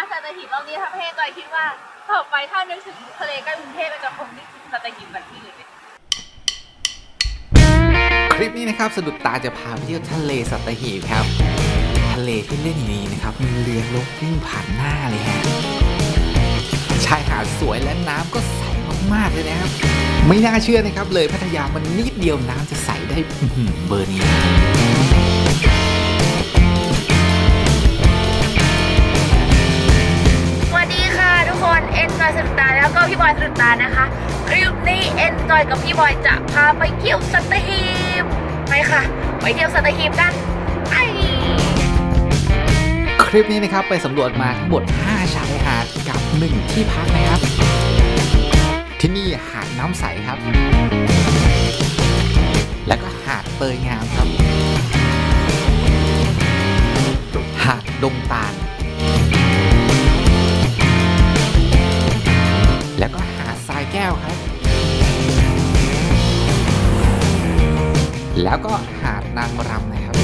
สัตหีบรอบนี้ทำให้จอยคิดว่าต่อไปถ้านึกถึงทะเลใกล้กรุงเทพจะคงนึกถึงสัตหีบแบบที่อื่นเลยคลิปนี้นะครับสะดุดตาจะพาไปเที่ยวทะเลสัตหีบครับทะเลที่เล่นนี้นะครับมีเรือรบวิ่งผ่านหน้าเลยฮะชายหาดสวยและน้ำก็ใสมากๆเลยนะครับไม่น่าเชื่อนะครับเลยพัทยามันนิดเดียวน้ำจะใสได้เบอร์นี้สวัสดีค่ะทุกคนเอ็นจอยสนุกตาแล้วก็พี่บอยสนุกตานะคะคลิปนี้เอ็นจอยกับพี่บอยจะพาไปเที่ยวสัตหีบไปค่ะไปเที่ยวสัตหีบกันคลิปนี้นะครับไปสำรวจมาทั้งหมด5ชายหาดกับ1ที่พักนะครับที่นี่หาดน้ำใสครับแล้วก็หาดเตยงามครับหาดดงตาลแล้วก็หาดทรายแก้วครับแล้วก็หาดนางรำนะครับ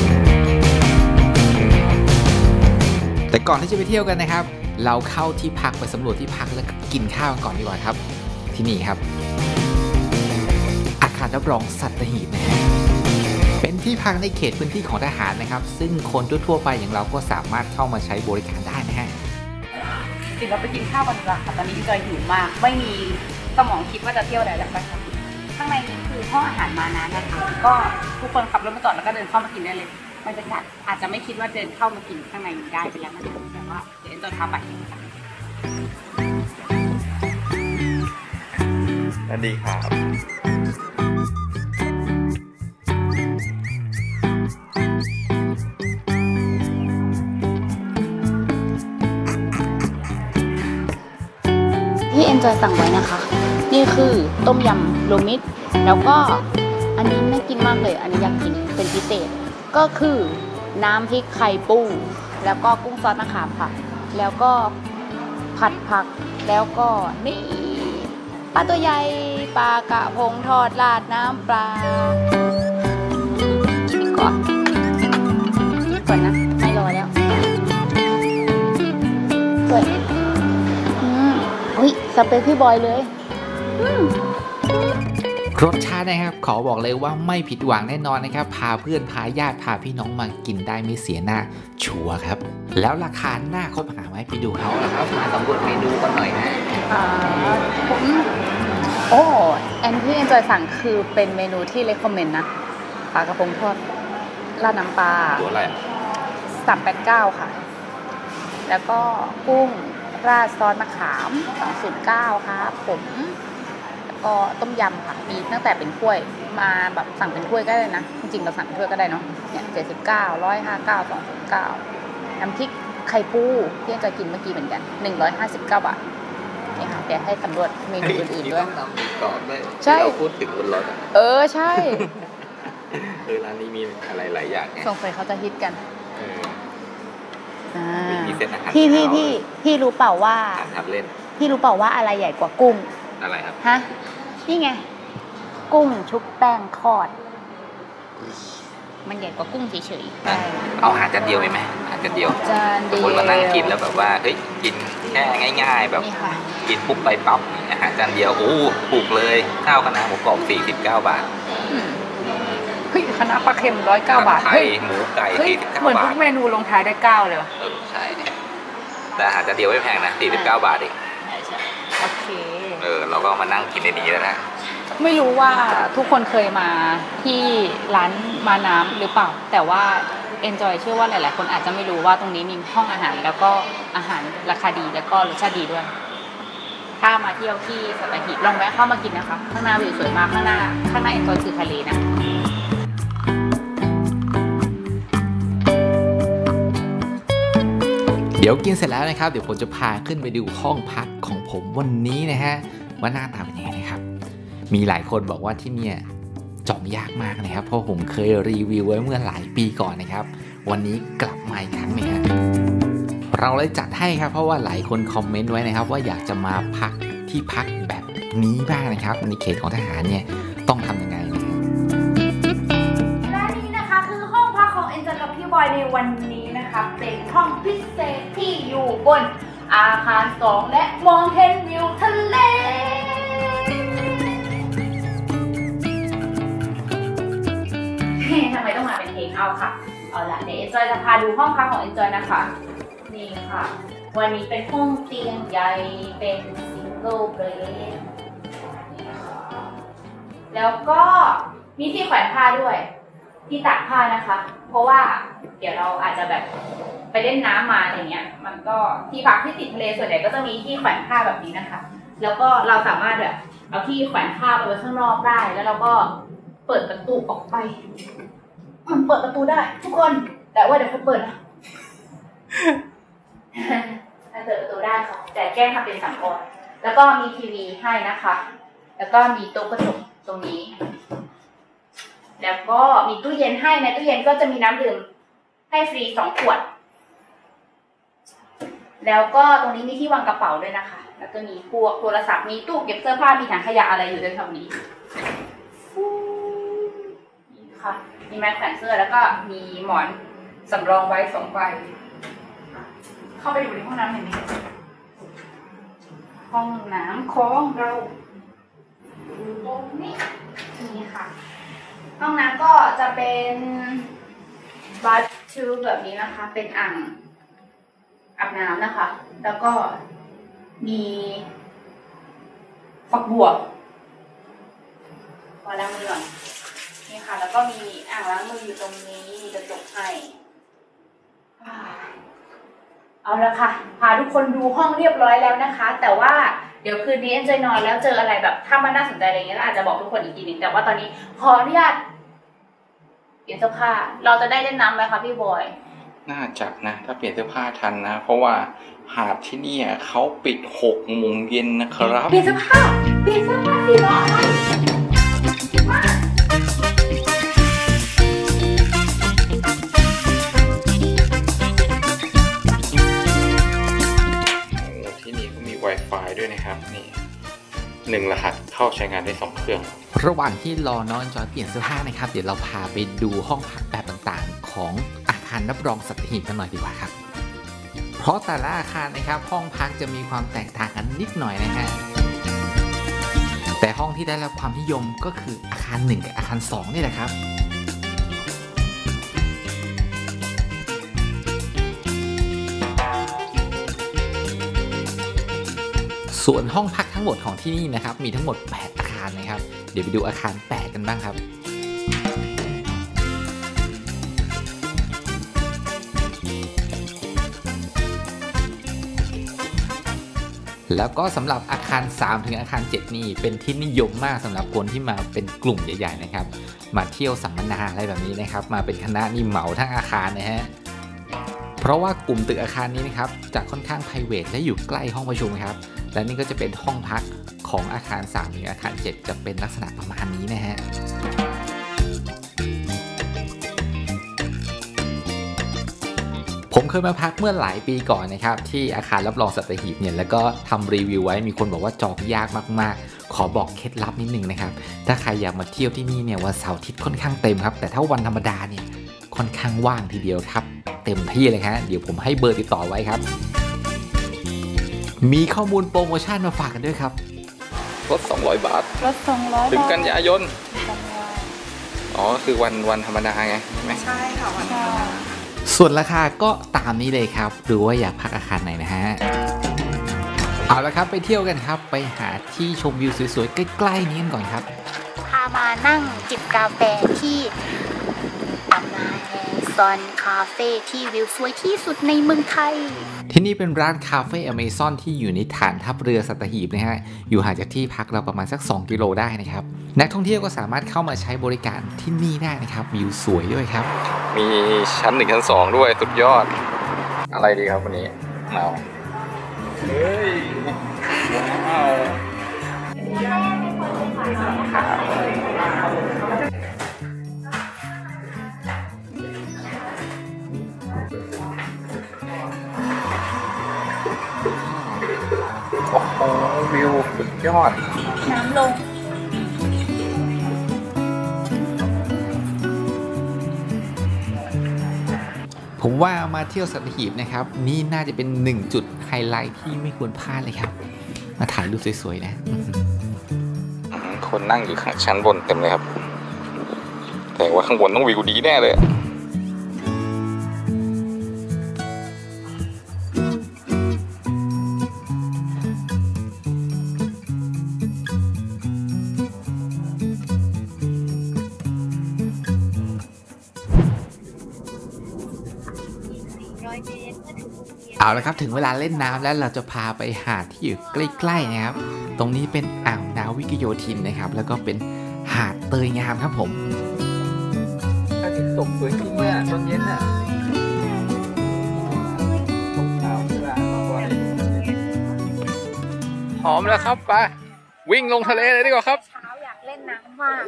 แต่ก่อนที่จะไปเที่ยวกันนะครับเราเข้าที่พักไปสำรวจที่พักแล้วก็กินข้าวกันก่อนดีกว่าครับที่นี่ครับอาคารรับรองสัตหีบนะฮะเป็นที่พักในเขตพื้นที่ของทหารนะครับซึ่งคนทั่วไปอย่างเราก็สามารถเข้ามาใช้บริการได้นะฮะติดเราไปกินข้าวกันดีกว่าค่ะตอนนี้จอยหิวมากไม่มีสมองคิดว่าจะเที่ยวไหนแล้วไปค่ะข้างในนี้คือห้องอาหารมานะนะคะก็ทุกคนขับรถมาจอดแล้วก็เดินเข้ามากินได้เลยบรรยากาศอาจจะไม่คิดว่าเดินเข้ามากินข้างในนี้ได้ไปแล้วนะแต่ว่าเดี๋ยวจอยพาไปค่ะสวัสดีครับที่เอ็นจอยสั่งไว้นะคะนี่คือต้มยำรวมมิตรแล้วก็อันนี้น่ากินมากเลยอันนี้อยากกินเป็นพิเศษก็คือน้ำพริกไข่ปูแล้วก็กุ้งซอสมะขามค่ะแล้วก็ผัดผักแล้วก็นี่ปลาตัวใหญ่ปลากระพงทอดราดน้ำปลากินก่อนนะไม่รอแล้วสวยสเปคพี่บอยเลยรสชาตินะครับขอบอกเลยว่าไม่ผิดหวังแน่นอนนะครับพาเพื่อนพาญาติพาพี่น้องมากินได้ไม่เสียหน้าชัวร์ครับแล้วราคาหน้าคบหาไหมไปดูเขาแล้วครับมาสำรวจเมนูกันหน่อยนะผมแอนที่เอ็นจอยสั่งคือเป็นเมนูที่เรคคอมเมนต์นะปลากระพงทอดราดน้ำปลาตัวอะไร 389ค่ะแล้วก็กุ้งราดซอสมะขาม209ครับผมแล้วก็ต้มยำค่ะมีตั้งแต่เป็นถ้วยมาแบบสั่งเป็นถ้วยก็ได้นะจริงๆเราสั่งเป็นถ้วยก็ได้เนาะเนี่ย79 159 209น้ำพริกไข่ปูที่จะกินเมื่อกี้เหมือนกัน159 บาทนี่ค่ะเดี๋ยวให้สำรวจเมนูอื่นๆด้วยต้องนำมีกรอบด้วยใช่เราพูดถึงบนรถใช่ร้านนี้มีอะไรหลายอย่างสงสัยเขาจะฮิตกันพี่รู้เปล่าว่าพี่รู้เปล่าว่าอะไรใหญ่กว่ากุ้งอะไรครับฮะนี่ไงกุ้งชุบแป้งทอดมันใหญ่กว่ากุ้งเฉยๆเอาอาหารจานเดียวไหมอาหารจานเดียวคนมานั่งกินแล้วแบบว่าเฮ้ยกินแค่ง่ายๆแบบกินปุ๊บไปปั๊บอาหารจานเดียวถูกเลยข้าวคะน้าหมูกรอบ49 บาทเฮ้ยคะน้าปลาเค็ม109 บาทเฮ้ยหมูไก่49 บาทเหมือนทุกเมนูลงท้ายได้9เลยใช่แต่อาหารจานเดียวไม่แพงนะ49 บาทเองโอเคเราก็มานั่งกินในนี้แล้วนะไม่รู้ว่าทุกคนเคยมาที่ร้านมาน้ำหรือเปล่าแต่ว่าเอนจอยเชื่อว่าหลายๆคนอาจจะไม่รู้ว่าตรงนี้มีห้องอาหารแล้วก็อาหารราคาดีแล้วก็รสชาติดีด้วยถ้ามาเที่ยวที่สัตหีบลองแวะเข้ามากินนะคะข้างหน้าวิวสวยมากข้างหน้าเอนจอยคือทะเลนะเดี๋ยวกินเสร็จแล้วนะครับเดี๋ยวผมจะพาขึ้นไปดูห้องพักของผมวันนี้นะฮะว่าหน้าตาเป็นยังไงนะครับมีหลายคนบอกว่าที่เนี่ยจองยากมากนะครับเพราะผมเคยรีวิวไว้เมื่อหลายปีก่อนนะครับวันนี้กลับมาอีกครั้งนึงฮะเราเลยจัดให้ครับเพราะว่าหลายคนคอมเมนต์ไว้นะครับว่าอยากจะมาพักที่พักแบบนี้บ้างนะครับในเขตของทหารเนี่ยต้องทำยังไงและนี่นะคะคือห้องพักของเอ็นจอยกับพี่บอยในวันนี้นะคะเป็นห้องพิเศษที่อยู่บนอาอาคาร2และมองเห็นวิวทะเลทำไมต้องมาเป็นเพลงเอาค่ะเอาละเดี๋ยว Enjoy จะพาดูห้องพักของ Enjoy นะคะนี่ค่ะวันนี้เป็นห้องเตียงใหญ่เป็นซิงเกิลเบดแล้วก็มีที่แขวนผ้าด้วยที่ตากผ้านะคะเพราะว่าเดี๋ยวเราอาจจะแบบไปเล่นน้ำมาอะไรเงี้ยมันก็ที่พักที่ติดทะเลส่วนใหญ่ก็จะมีที่แขวนผ้าแบบนี้นะคะแล้วก็เราสามารถแบบเอาที่แขวนผ้าไปไว้ข้างนอกได้แล้วเราก็เปิดประตูออกไปมันเปิดประตูได้ทุกคนแต่ว่าเดี๋ยวเขาเปิดนะเปิดประตูได้ค่ะแต่แกล้งทำเป็นสังกรแล้วก็มีทีวีให้นะคะแล้วก็มีโต๊ะกระจกตรงนี้แล้วก็มีตู้เย็นให้ในตู้เย็นก็จะมีน้ำดื่มให้ฟรี2 ขวดแล้วก็ตรงนี้มีที่วางกระเป๋าด้วยนะคะแล้วก็มีพวกโทรศัพท์มีตู้เก็บเสื้อผ้ามีถังขยะอะไรอยู่ด้วยตรงนี้นี่ค่ะมีไม้แขวนเสื้อแล้วก็มีหมอนสำรองไว้2 ใบเข้าไปดูในห้องน้ำเห็นไหมห้องน้ำของเราตรงนี้นี่ค่ะห้องน้ำก็จะเป็นบัตทูแบบนี้นะคะเป็นอ่างอาบน้ำนะคะแล้วก็มีฝักบัวมาล้างมือก่อนนี่ค่ะแล้วก็มีอ่างล้างมืออยู่ตรงนี้มีกระจกให้เอาละค่ะพาทุกคนดูห้องเรียบร้อยแล้วนะคะแต่ว่าเดี๋ยวคืนนี้ Enjoy นอนแล้วเจออะไรแบบถ้ามันน่าสนใจอะไรเงี้ยก็อาจจะบอกทุกคนอีกทีนึงแต่ว่าตอนนี้ขออนุญาตเปลี่ยนเสื้อผ้าเราจะได้เล่นน้ำไหมคะพี่บอยน่าจะนะถ้าเปลี่ยนเสื้อผ้าทันนะเพราะว่าหาดที่นี่เขาปิด6 โมงเย็นนะครับเปลี่ยนเสื้อผ้าสิรออะไรที่นี่ก็มี Wi-Fi ด้วยนะครับนี่1 รหัสเข้าใช้งานได้2 เครื่องระหว่างที่รอน้อง Enjoy เปลี่ยนเสื้อผ้านะครับเดี๋ยวเราพาไปดูห้องพักแบบต่างๆของอาคารรับรองสัตหีบกันหน่อยดีกว่าครับเพราะแต่ละอาคารนะครับห้องพักจะมีความแตกต่างกันนิดหน่อยนะฮะแต่ห้องที่ได้รับความนิยมก็คืออาคาร1กับอาคาร2นี่แหละครับส่วนห้องพักทั้งหมดของที่นี่นะครับมีทั้งหมด8 อาคารนะครับเดี๋ยวไปดูอาคาร8กันบ้างครับแล้วก็สำหรับอาคาร3ถึงอาคาร7นี่เป็นที่นิยมมากสำหรับคนที่มาเป็นกลุ่มใหญ่ๆนะครับมาเที่ยวสัมมนาอะไรแบบนี้นะครับมาเป็นคณะนี่เหมาทั้งอาคารนะฮะเพราะว่ากลุ่มตึกอาคารนี้นะครับจะค่อนข้างไพรเวทและอยู่ใกล้ห้องประชุมครับและนี่ก็จะเป็นห้องพักของอาคาร3ถึงอาคาร7จะเป็นลักษณะประมาณนี้นะฮะผมเคยมาพักเมื่อหลายปีก่อนนะครับที่อาคารรับรองสัตหีบเนี่ยแล้วก็ทำรีวิวไว้มีคนบอกว่าจองยากมากๆขอบอกเคล็ดลับนิดนึงนะครับถ้าใครอยากมาเที่ยวที่นี่เนี่ยวันเสาร์อาทิตย์ค่อนข้างเต็มครับแต่ถ้าวันธรรมดาเนี่ยค่อนข้างว่างทีเดียวครับเต็มที่เลยฮะเดี๋ยวผมให้เบอร์ติดต่อไว้ครับมีข้อมูลโปรโมชั่นมาฝากกันด้วยครับลด200 บาทถึงกันยายนอ๋อคือวันธรรมดาไงใช่ไหมใช่ค่ะวันธรรมดาส่วนราคาก็ตามนี้เลยครับดูว่าอยากพักอาคารไหนนะฮะเอาละครับไปเที่ยวกันครับไปหาที่ชมวิวสวยๆใกล้ๆนี้กันก่อนครับพามานั่งจิบกาแฟที่อเมซอนคาเฟ่ที่วิวสวยที่สุดในเมืองไทยที่นี่เป็นร้านคาเฟ่อเมซอนที่อยู่ในฐานทัพเรือสัตหีบนะฮะอยู่ห่างจากที่พักเราประมาณสัก2 กิโลได้นะครับนักท่องเที่ยวก็สามารถเข้ามาใช้บริการที่นี่ได้นะครับวิวสวยด้วยครับมีชั้น1ชั้น2ด้วยสุดยอดอะไรดีครับวันนี้เอาเฮ้ยว้าวโอ้โหวิวสุดยอดน้ำลงผมว่ามาเที่ยวสัตหีบนะครับนี่น่าจะเป็น1 จุดไฮไลท์ที่ไม่ควรพลาดเลยครับมาถ่ายรูปสวยๆนะคนนั่งอยู่ข้างชั้นบนเต็มเลยครับแต่ว่าข้างบนต้องวิวดีแน่เลยเอาละครับถึงเวลาเล่นน้ำแล้วเราจะพาไปหาดที่อยู่ใกล้ๆนะครับตรงนี้เป็นอ่าวนาวิกโยธินนะครับแล้วก็เป็นหาดเตยงามครับผมอาทิตย์ตกสวยจริงเนี่ยตอนเย็นน่ะตกขาวเวลาหอมแล้วครับไปวิ่งลงทะเลเลยดีกว่าครับเช้าอยากเล่นน้ำมาก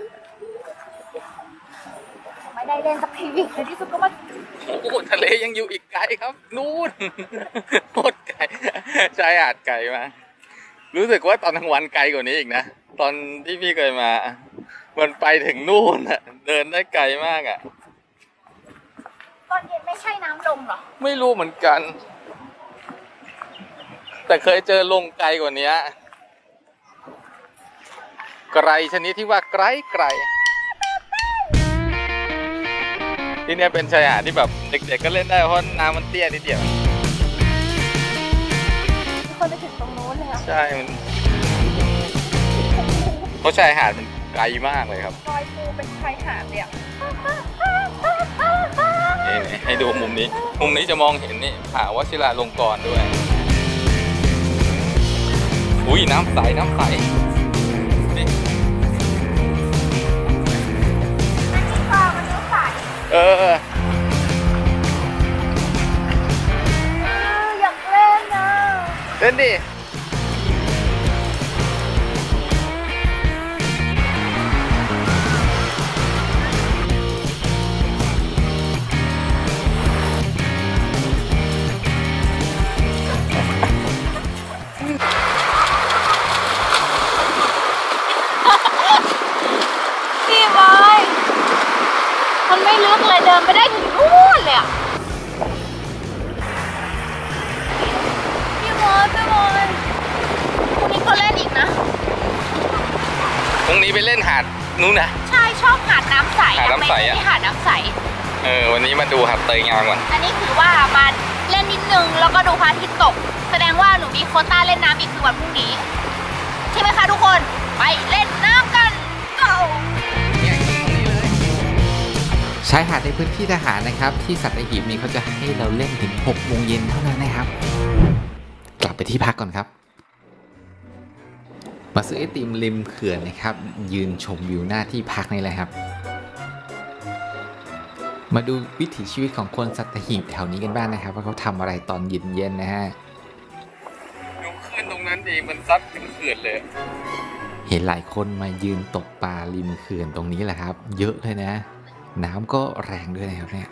ไม่ได้เล่นสักทีในที่สุดก็มาโอ้ทะเลยังอยู่อีกไกลครับนู่นโคตรไกลชายหาดไกลมารู้สึกว่าตอนกลางวันไกลกว่านี้อีกนะตอนที่พี่เคยมามันไปถึงนู่นอ่ะเดินได้ไกลมากอ่ะตอนเย็นไม่ใช่น้ำลงหรอไม่รู้เหมือนกันแต่เคยเจอลงไกลกว่านี้ไกลชนิดที่ว่าไกลที่นี่เป็นชายหาดที่แบบเด็กๆก็เล่นได้เพราะน้ำมันเตี้ยนิดเดียวคนไปถึงตรงโน้นเลยอ่ะใช่มันเพราะชายหาดมันไกลมากเลยครับลอยปูเป็นชายหาดเนี่ยนี่ให้ดูมุมนี้จะมองเห็นนี่ผาวชิราลงกรณ์ด้วยอุ้ยน้ำใสนี่อยากเล่นนะเล่นดิพี่บอยมันไม่ลึกเลยเดินไปได้ถึงนู่นเลยอ่ะพี่บอยพรุ่งนี้ก็เล่นอีกนะพรุ่งนี้ไปเล่นหาดนู้นนะใช่ชอบหาดน้ำใสหาดน้ำใสที่หาดน้ำใสวันนี้มาดูหาดเตยงามก่อนอันนี้ถือว่ามาเล่นนิดนึงแล้วก็ดูพระอาทิตย์ตกแสดงว่าหนูมีโควต้าเล่นน้ำอีกคือวันพรุ่งนี้ใช่ไหมคะทุกคนไปเล่นน้ำกันชายหาดในพื้นที่ทหารนะครับที่สัตหีบนี้เขาจะให้เราเล่นถึง6 โมงเย็นเท่านั้นนะครับกลับไปที่พักก่อนครับมาซื้อไอติมริมเขื่อนนะครับยืนชมวิวหน้าที่พักนี่แหละครับมาดูวิถีชีวิตของคนสัตหีบแถวนี้กันบ้างนะครับว่าเขาทำอะไรตอนเย็นๆนะฮะดูคลื่นตรงนั้นดีมันซัดถึงเขื่อนเลยเห็นหลายคนมายืนตกปลาริมเขื่อนตรงนี้แหละครับเยอะเลยนะน้ำก็แรงด้วยนะครับเนี่ย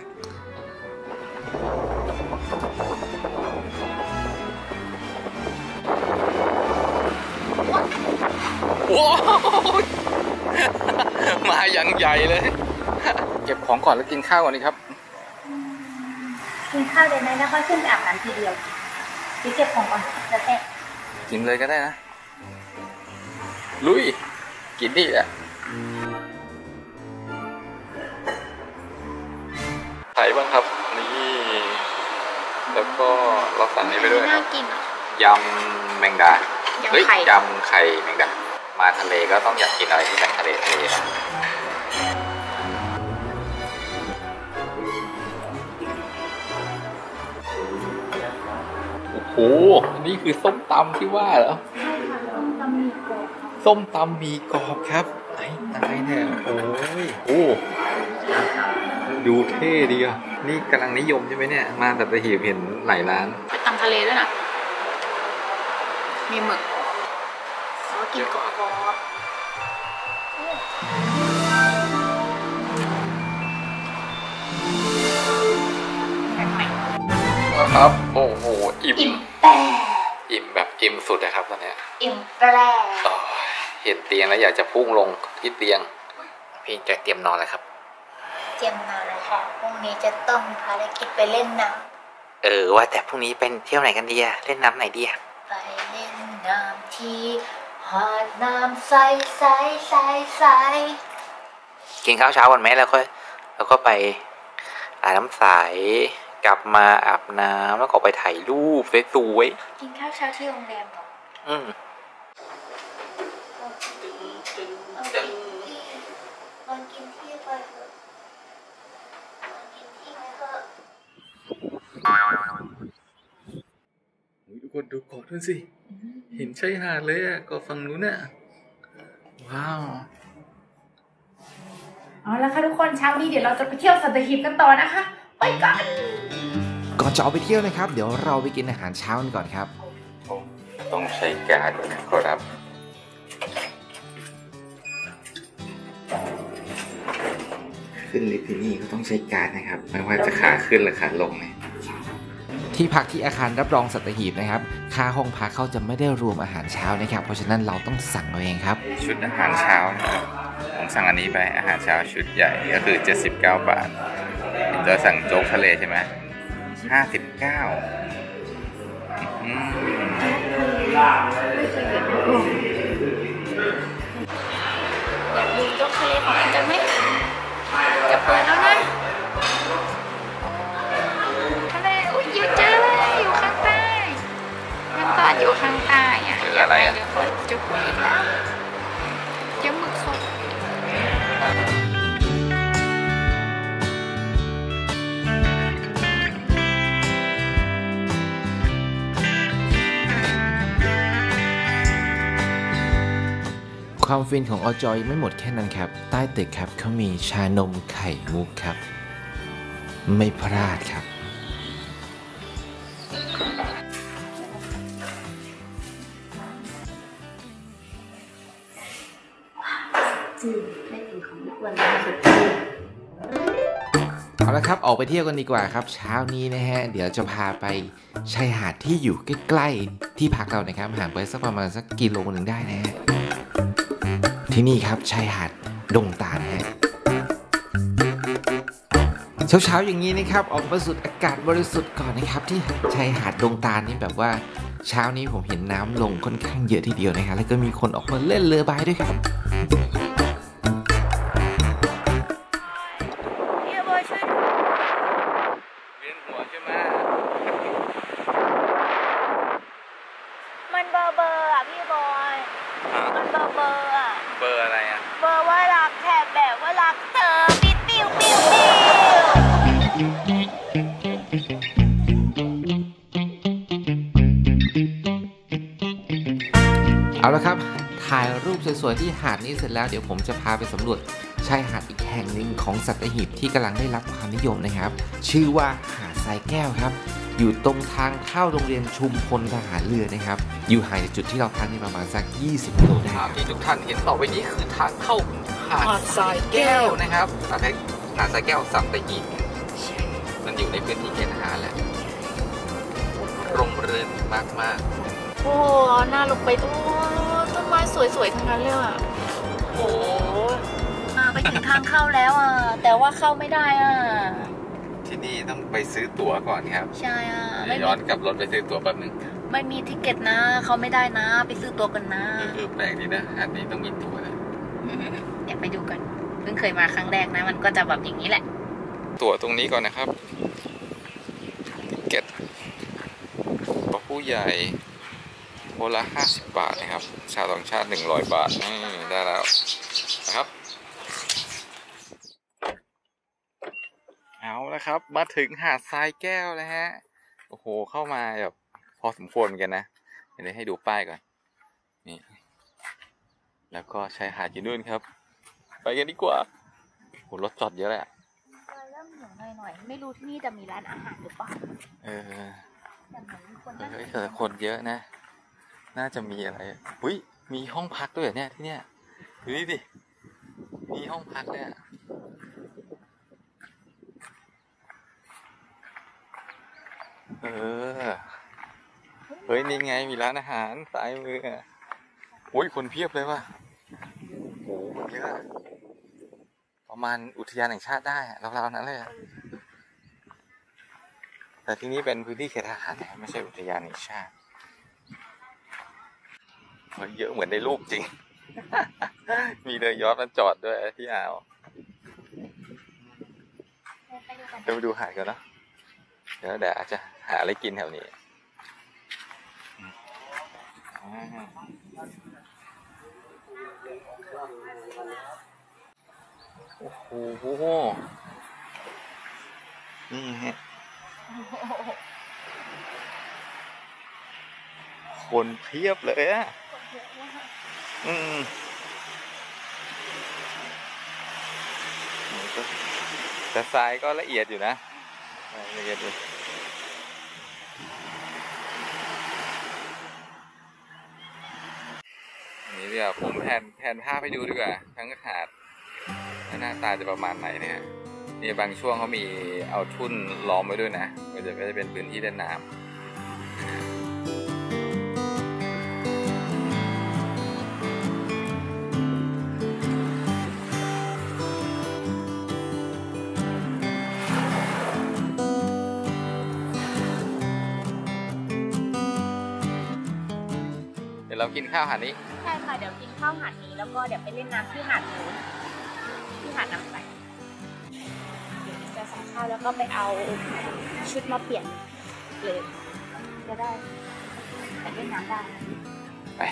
โอ้มาอย่างใหญ่เลยเก็บของก่อนแล้วกินข้าวก่อนดีครับกินข้าวเดี๋ยวแล้วค่อยขึ้นไปอาบน้ำทีเดียวเก็บของก่อนจะแทะกินเลยก็ได้นะลุยกินดิอ่ะไข่บ้างครับนี่แล้วก็เราสั่งนี้ไปด้วยครับยำแมงดาเฮ้ยยำไข่แมงดามาทะเลก็ต้องอยากกินอะไรที่เป็นทะเลนะโอ้โหนี่คือส้มตำที่ว่าเหรอส้มตำหมี่กรอบครับไอ้ตายเนี่ยโอ้ดูเท่ดีอ่ะนี่กำลังนิยมใช่ไหมเนี่ยมาสัตหีบเห็นหลายร้านตำทะเลด้วยนะมีหมึกกินกรอบครับโอ้โหอิ่มแบบอิ่มสุดนะครับตอนนี้อิ่มแปร่เห็นเตียงแล้วอยากจะพุ่งลงที่เตียงพี่จะเตรียมนอนแล้วครับรียมนานเลยค่ะพรุ่งนี้จะต้องภารกิจไปเล่นน้ำว่าแต่พรุ่งนี้เป็นเที่ยวไหนกันดีอะเล่นน้ำไหนดีอะไปเล่นน้ำที่หาดน้ำใสใสใสใสกินข้าวเช้าก่อนไหมแล้วก็ไปอาบน้ำใสกลับมาอาบน้ำแล้วก็ไปถ่ายรูปสวยๆกินข้าวเช้าที่โรงแรมเหรอกินที่ไปเถอะกินที่ไปเถอะทุกคนดูเกาะด้วยสิเห็นชายหาดเลยอ่ะเกาะฝั่งนู้นน่ะว้าวเอาละค่ะทุกคนเช้านี้เดี๋ยวเราจะไปเที่ยวสัตหีบกันต่อนะคะไปกันก่อนจะออกไปเที่ยวนะครับเดี๋ยวเราไปกินอาหารเช้ากันก่อนครับต้องใช้การ์ดนะครับขึ้นลิฟต์ที่นี่ก็ต้องใช้การ์ดนะครับไม่ว่าจะขาขึ้นหรือขาลงเนี่ยที่พักที่อาคารรับรองสัตหีบนะครับค่าห้องพักเขาจะไม่ได้รวมอาหารเช้านะครับเพราะฉะนั้นเราต้องสั่งเอาเองครับชุดอาหารเช้านะครับผมสั่งอันนี้ไปอาหารเช้าชุดใหญ่ก็คือ79 บาทจะสั่งโจ๊กทะเลใช่ไหม59 อยากดูโจ๊กทะเลของอันจะไหมจะเปิดแล้วนะทะเลอุ้ยอยู่เจอเลยอยู่ข้างใต้น้ำตาลอยู่ข้างใต้อ่ะอะไรอ่ะจุ๊บอีกแล้วเจ้าหมึกสดความฟินของอจอยไม่หมดแค่นั้นครับใต้ตึกครับเขามีชานมไข่มุกครับไม่พลาดครับได้กินของทุกวันสุดเอาละครับออกไปเที่ยวกันดีกว่าครับเช้านี้นะฮะเดี๋ยวจะพาไปชายหาดที่อยู่ใกล้ๆที่พักเรานะครับห่างไปสักประมาณสักกิโลนึงได้นะฮะที่นี่ครับชายหาดดงตาลฮะเช้าๆอย่างนี้นะครับออกมาสูดอากาศบริสุทธิ์ก่อนนะครับที่ชายหาดดงตาลนี่แบบว่าเช้านี้ผมเห็นน้ำลงค่อนข้างเยอะทีเดียวนะครับแล้วก็มีคนออกมาเล่นเรือใบด้วยครับมันเบอร์อ่ะพี่บอยมันเบอร์อ่ะเบอร์อะไรอ่ะเบอร์ว่ารักแถบแบบว่ารักเธอปิ๊วปิ๊วปิ๊วปิ๊วเอาละครับถ่ายรูปสวยๆที่หาดนี้เสร็จแล้วเดี๋ยวผมจะพาไปสำรวจชายหาดอีกแห่งหนึ่งของสัตหีบที่กำลังได้รับความนิยมนะครับชื่อว่าหาดทรายแก้วครับอยู่ตรงทางเข้าโรงเรียนชุมพลทหารเรือนะครับอยู่ห่างจากจุดที่เราพักนี่ประมาณสัก20 กิโลได้ครับที่ทุกท่านเห็นต่อไปนี้คือทางเข้าหาดทรายแก้วนะครับหาดทรายแก้วสัตหีบมันอยู่ในพื้นที่เขตทหารแหละร่มรื่นมากโอ้น่าลงไปต้นไม้สวยๆทั้งนั้นเลยอ่ะโอ้ไปถึงทางเข้าแล้วอ่ะแต่ว่าเข้าไม่ได้อ่ะที่นี่ต้องไปซื้อตั๋วก่อนครับใช่อ่ะย้อนกลับรถไปซื้อตั๋วแป๊บนึงไม่มีทิเก็ตนะเขาไม่ได้นะไปซื้อตั๋วกันนะแปลกดีนะอันนี้ต้องมีตั๋วนะเดี๋ยวไปดูกันเพิ่งเคยมาครั้งแรกนะมันก็จะแบบอย่างนี้แหละตั๋วตรงนี้ก่อนนะครับทิเก็ตผู้ใหญ่คนละ50 บาทนะครับชาวต่างชาติ100 บาทนี่ได้แล้วนะครับเอาละครับมาถึงหาดทรายแก้วแล้วฮะโอ้โหเข้ามาแบบพอสมควรเหมือนกันนะเดี๋ยวให้ดูป้ายก่อนนี่แล้วก็ชายหาดอยู่นู่นครับไปกันดีกว่าโหรถจอดเยอะเลยเริ่มเหนื่อยหน่อยไม่รู้ที่นี่จะมีร้านอาหารหรือเปล่าแต่คนเยอะนะน่าจะมีอะไรอุ้ยมีห้องพักด้วยเนี่ยที่เนี้ยดูดิมีห้องพักเนี่ยเฮ้ยนี่ไงมีร้านอาหารซ้ายมือโอ้ยคนเพียบเลยว่ะโอ้โหเยอะประมาณอุทยานแห่งชาติได้ราวๆนั้นเลยแต่ที่นี่เป็นพื้นที่เขตทหารนะไม่ใช่อุทยานแห่งชาติเยอะเหมือนในรูปจริง มีเรือยอชต์มาจอดด้วยที่อ่าวเดี๋ยวไปดูหาดกันเนาะเดี๋ยวอาจจะหาอะไรกินแถวนี้โอ้โหนี่ฮะคนเพียบเลยอ่ะแต่ทรายก็ละเอียดอยู่นะละเอียดอยู่นี่เดี๋ยวผมแผนภาพให้ดูดีกว่าทั้งหาดหน้าตาจะประมาณไหนเนี่ยนี่บางช่วงเขามีเอาทุ่นล้อมไว้ด้วยนะก็จะเป็นพื้นที่เล่นน้ำเดี๋ยวเรากินข้าวหาดนี้ใช่ค่ะเดี๋ยวกินข้าวหาดนี้แล้วก็เดี๋ยวไปเล่นน้ำที่หาดนู้นที่หาดน้ำใสจะสั่งข้าวแล้วก็ไปเอาชุดมาเปลี่ยนเลยจะได้ไปเล่นน้ำได้ไป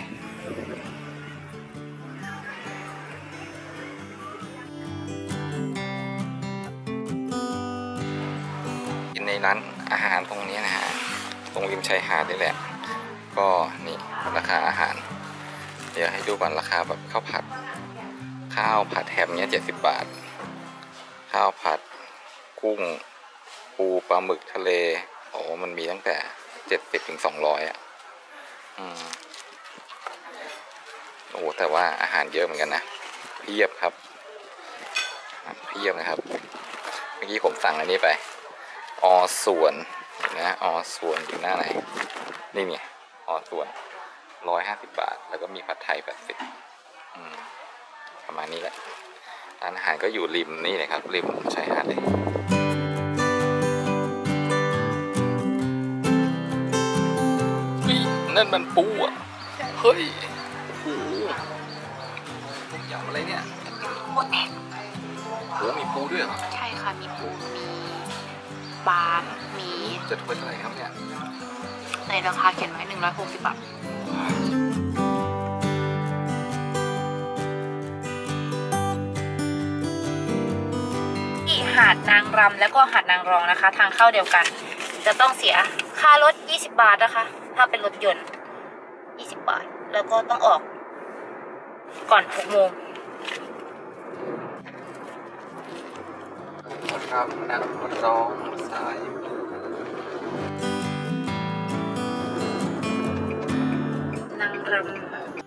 กินในร้านอาหารตรงนี้นะฮะตรงริมชายหาดนี่แหละก็นี่ราคาอาหารเดี๋ยวให้ดูก่อนราคาแบบข้าวผัดแถมเนี้ย70 บาทข้าวผัดกุ้งปูปลาหมึกทะเลโอ้มันมีตั้งแต่70 ถึง 200อ่ะโอ้แต่ว่าอาหารเยอะเหมือนกันนะเพียบครับเพียบนะครับเมื่อกี้ผมสั่งอันนี้ไปส่วนนะส่วนอยู่หน้าไหนนี่เนี่ยส่วน150 บาทแล้วก็มีผัดไทย80ประมาณนี้แหละร้านอาหารก็อยู่ริมนี่เลยครับริมชายหาดเลยนั่นมันปูอ่ะเฮ้ยโอ้โหต้มยำอะไรเนี่ยโอ้แน่โอ้มีปูด้วยเหรอใช่ค่ะมีปูมีปลามีจะถ้วยเท่าไหร่ครับเนี่ยในราคาเขียนไว้160 บาทหาดนางรำแล้วก็หาดนางรองนะคะทางเข้าเดียวกันจะต้องเสียค่ารถ20 บาทนะคะถ้าเป็นรถยนต์20 บาทแล้วก็ต้องออกก่อน6 โมงครับนางรองสายนางรำ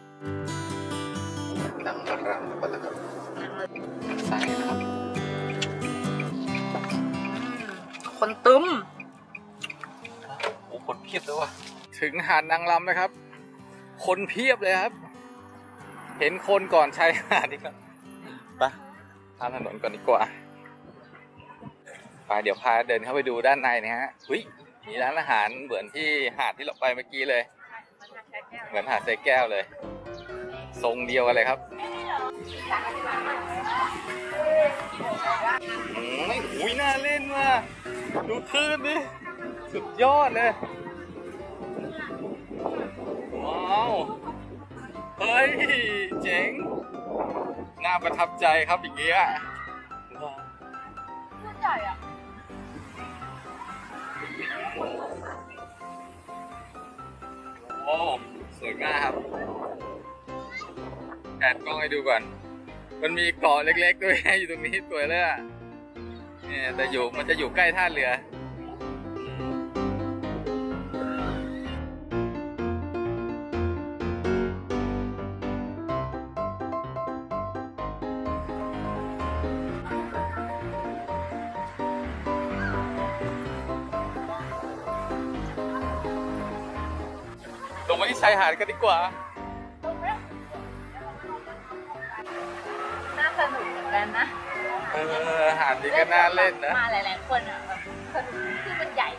ก่อนแล้วครับสายนะครับคนตึมโอ้คนเพียบเลยว่ะถึงหาดนางรำนะครับคนเพียบเลยครับเห็นคนก่อนชายหาดนี่ครับไปตามถนนก่อนดีกว่าไปเดี๋ยวพาเดินเข้าไปดูด้านในนะฮะมีร้านอาหารเหมือนที่หาดที่เราไปเมื่อกี้เลยเหมือนหาดทรายแก้วเลยทรงเดียวกันเลยครับอุ้ยน่าเล่นว่ะดูคลื่นดิสุดยอดเลยว้าวเฮ้ยเจ๋งน่าประทับใจครับอย่างเงี้ยใหญ่อะโอ้สวยมากครับแอบกล้องให้ดูก่อนมันมีเกาะเล็กๆด้วยอยู่ตรงนี้สวยเลยอ่ะเนี่ยแต่มันจะอยู่ใกล้ท่าเรือลงมาที่ชายหาดกันดีกว่าน่าสนุกเหมือนกันนะหาดนี้ก็น่าเล่นนะมาหลายๆคนอ่ะแบบคือมันใหญ่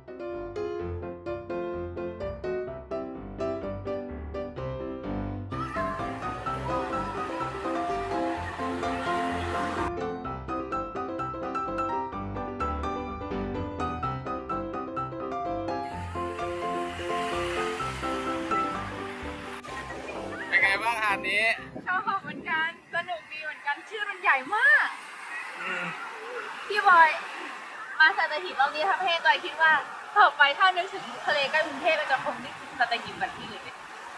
เป็นไงบ้างหาดนี้ชอบเหมือนกันสนุกดีเหมือนกันชื่อมันใหญ่มากพี่บอยมาสัตหีบรอบนี้ทั้งประเทศจอยคิดว่าต่อไปถ้านึกถึงทะเลใกล้กรุงเทพก็จะคงนึกถึงสัตหีบแบบที่อื่น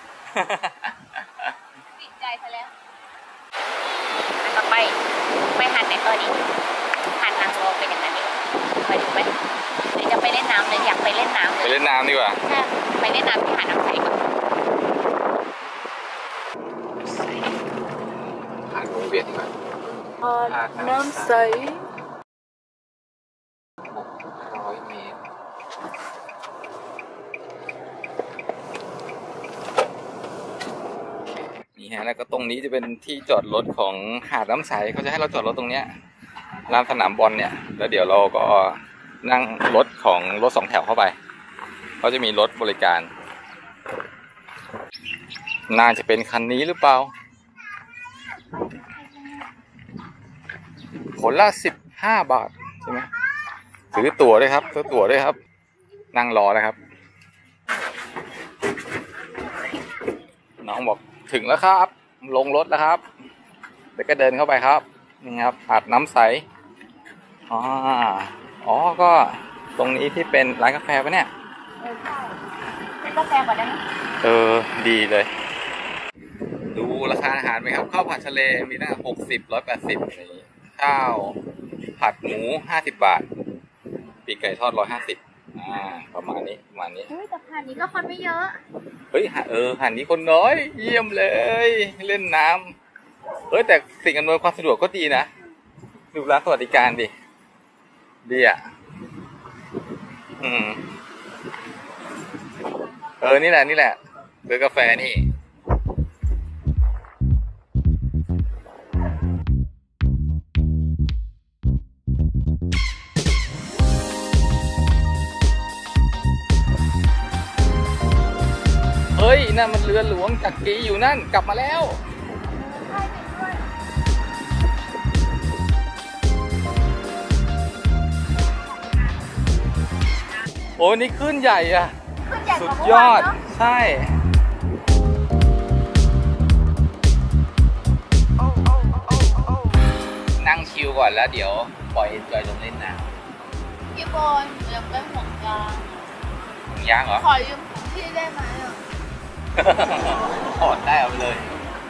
ติดใจซะแล้วต่อไปหาดไหนต่อดีหาดนางรมเป็นอย่างนั้นดิไปดูไหมหรือจะไปเล่นน้ำเลยอยากไปเล่นน้ำเลยไปเล่นน้ำดีกว่าไปเล่นน้ำที่หาดน้ำใสก่อนหาดวงเวียนดีกว่าหาดน้ำใส 600 เมตรนี่ฮะแล้วก็ตรงนี้จะเป็นที่จอดรถของหาดน้ำใสเขาจะให้เราจอดรถตรงเนี้ยลานสนามบอลเนี่ยแล้วเดี๋ยวเราก็นั่งรถของรถ2 แถวเข้าไปเขาจะมีรถบริการน่าจะเป็นคันนี้หรือเปล่าคนละ15 บาทใช่ไหมซื้อตั๋วด้วยครับซื้อตั๋วด้วยครับนั่งรอนะครับน้องบอกถึงแล้วครับลงรถแล้วครับแล้วก็เดินเข้าไปครับนี่ครับหาดน้ำใสอ๋อก็ตรงนี้ที่เป็นร้านกาแฟปะเนี่ยเป็นกาแฟก่อนได้ไหมดีเลยดูราคาอาหารไหมครับข้าวผัดทะเลมีหน้า60 180นี่ข้าวผัดหมู50 บาทปีกไก่ทอด150ประมาณนี้แต่หาดนี้ก็คนไม่เยอะหาดนี้คนน้อยเยี่ยมเลยเล่นน้ำแต่สิ่งอำนวยความสะดวกก็ดีนะดูร้านสวัสดิการดีอ่ะนี่แหละซื้อกาแฟนี่นั่นมันเรือหลวงจักรีอยู่นั่นกลับมาแล้วโอ้นี่ขึ้นใหญ่อะสุดยอดใช่นั่งชิลก่อนแล้วเดี๋ยวปล่อยจอยลงเล่นน้ำพี่บอลอยากได้ห่วงยางเหรอขอยืมพี่ได้ไหมถอดได้เอาเลย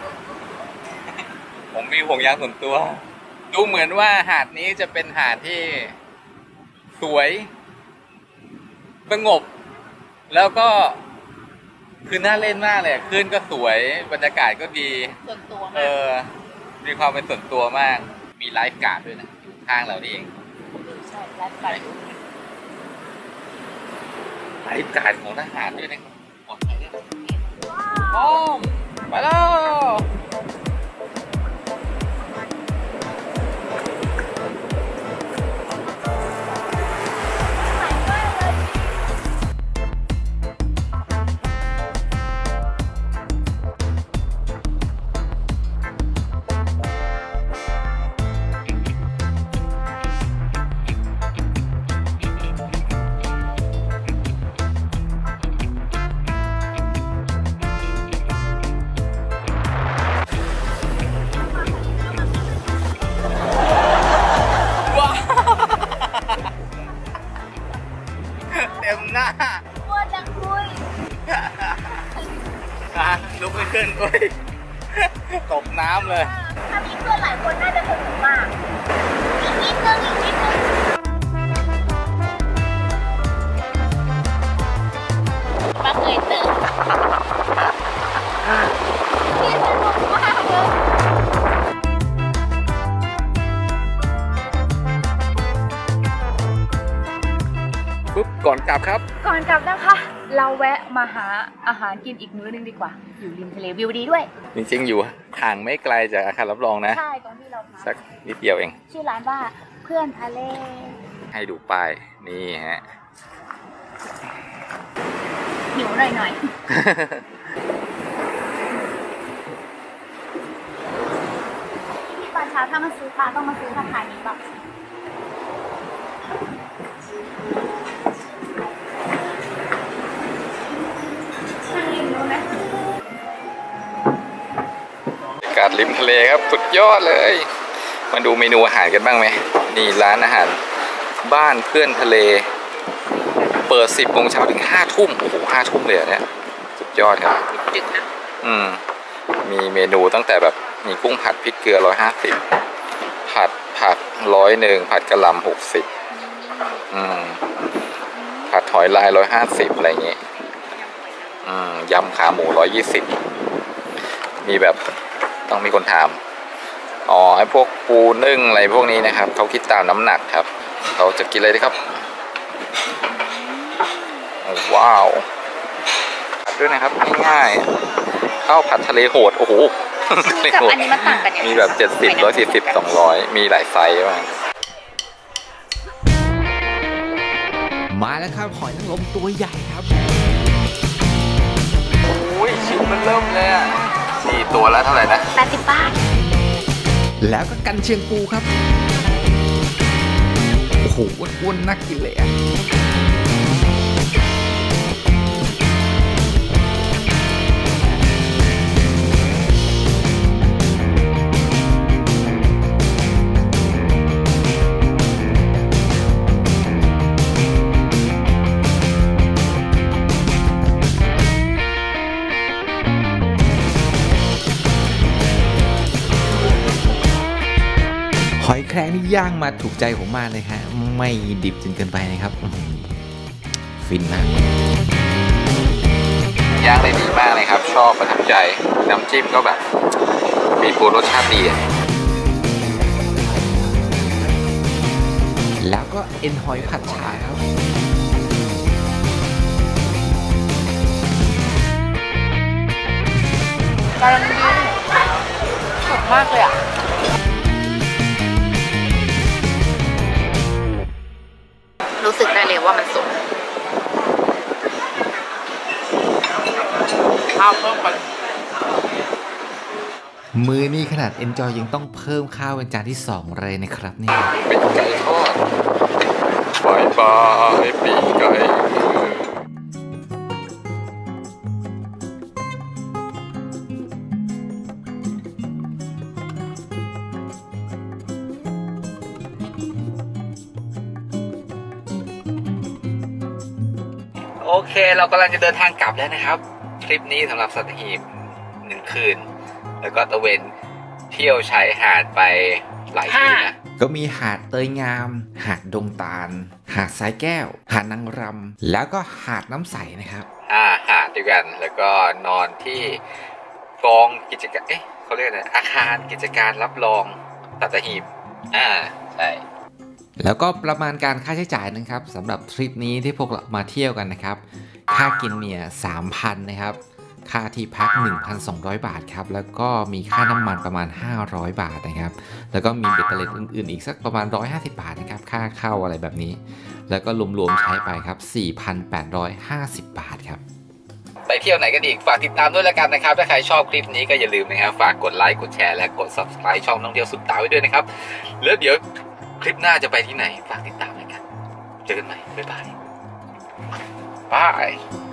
ผมมีห่วงยางส่วนตัวดูเหมือนว่าหาดนี้จะเป็นหาดที่สวยสงบแล้วก็คือน่าเล่นมากเลยคลื่นก็สวยบรรยากาศก็ดีส่วนตัวมีความเป็นส่วนตัวมากมีไลฟ์การ์ดด้วยนะอยู่ข้างเรานี่เองใช่ไลฟ์การ์ดของทหารด้วยนะครับกดไปด้วยพร้อมไปแล้วเต็มหน้ามัวจังคุยลุกไม่ขึ้นด้วยตกน้ำเลยถ้ามีเพื่อนหลายคนน่าจะสนุกมากอีกนิดนึงมาเคยเจอที่สนุกมากเลยปุ๊บก่อนกลับครับก่อนกลับนะคะเราแวะมาหาอาหารกินอีกมื้อนึงดีกว่าอยู่ริมทะเลวิวดีด้วยจริงๆอยู่ห่างไม่ไกลจากอาคารรับรองนะใช่ตอนที่เราพักสักนิดเดียวเองชื่อร้านว่าเพื่อนทะเลให้ดูป้ายนี่ฮะหิวหน่อยที่ตอนเช้าถ้ามาซื้อปลาต้องมาซื้อสาขานี้ป่ะอากาศริมทะเลครับสุดยอดเลยมาดูเมนูอาหารกันบ้างไหมนี่ร้านอาหารบ้านเพื่อนทะเลเปิด10 โมงเช้าถึง5 ทุ่มโอ้โห5 ทุ่มเลยเนี่ยสุดยอดครับดึกนะมีเมนูตั้งแต่แบบมีกุ้งผัดพริกเกลือ150ผัดผัก100ผัดกะหล่ำ60ผัดหอยลาย150อะไรอย่างเงี้ยยำขาหมู120มีแบบต้องมีคนถามไอ้พวกปูนึ่งอะไรพวกนี้นะครับเขาคิดตามน้ำหนักครับเราจะกินอะไรดีครับว้าวผัดด้วยนะครับง่ายๆข้าวผัดทะเลโหดโอ้โหกับอันนี้มันต่างกันมีแบบ70 140 200มีหลายไซส์มากมาแล้วครับหอยนางรมตัวใหญ่ครับโอ้ยชิ้นมันเริ่มเลยอ่ะ4 ตัวแล้วเท่าไหร่นะ 80 บาทแล้วก็กันเชียงปูครับโอ้โหอ้วนๆน่ากินเลยอ่ะหอยแครงนี่ย่างมาถูกใจผมมากเลยฮะไม่ดิบจนเกินไปนะครับฟินมากย่างได้ดีมากเลยครับชอบประทับใจน้ำจิ้มก็แบบมีปูรสชาติดีแล้วก็เอ็นหอยผัดฉ่าครับกำลังดีสดมากเลยอ่ะรู้สึกได้เลยว่ามันสุกข้าวเพิ่มไปมือนี่ขนาดเอนจอยยังต้องเพิ่มข้าวเป็นจานที่2เลยนะครับนี่เป็นไก่ทอดบายบายปีกไก่โอเคเรากำลังจะเดินทางกลับแล้วนะครับทริปนี้สำหรับสัตหีบ1 คืนแล้วก็ตะเวนเที่ยวชายหาดไปหลายที่นะก็มีหาดเตยงามหาดดงตาลหาดสายแก้วหาดนางรำแล้วก็หาดน้ำใสนะครับหาดด้วยกันแล้วก็นอนที่กองกิจการเขาเรียกอะไรอาคารกิจการรับรองสัตหีบใช่แล้วก็ประมาณการค่าใช้จ่ายนะครับสำหรับทริปนี้ที่พวกเรามาเที่ยวกันนะครับค่ากินเนี่ย 3,000 นะครับค่าที่พัก 1,200 บาทครับแล้วก็มีค่าน้ำมันประมาณ500 บาทนะครับแล้วก็มีเบ็ดเตล็ดอื่นๆอีกสักประมาณ150 บาทนะครับค่าเข้าอะไรแบบนี้แล้วก็รวมๆใช้ไปครับ 4,850 บาทครับไปเที่ยวไหนกันอีกฝากติดตามด้วยแล้วกันนะครับถ้าใครชอบคลิปนี้ก็อย่าลืมนะครับฝากกดไลค์กดแชร์และกด Subscribe ช่องน้องเดียวสุดตาไว้ด้วยนะครับแล้วเดี๋ยวคลิปหน้าจะไปที่ไหนฝากติดตามกันเจอกันใหม่บ๊ายบาย